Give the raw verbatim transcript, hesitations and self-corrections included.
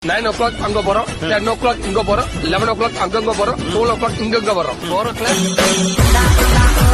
nine ஓ clock அங்க போறோம், ten ஓ clock இங்க போறோம், லெவன் ஓ கிளாக் அங்கங்க போறோம், டுவெல் ஓ கிளாக் இங்கங்க வரோம், ஃபோர் ஓ கிளாக்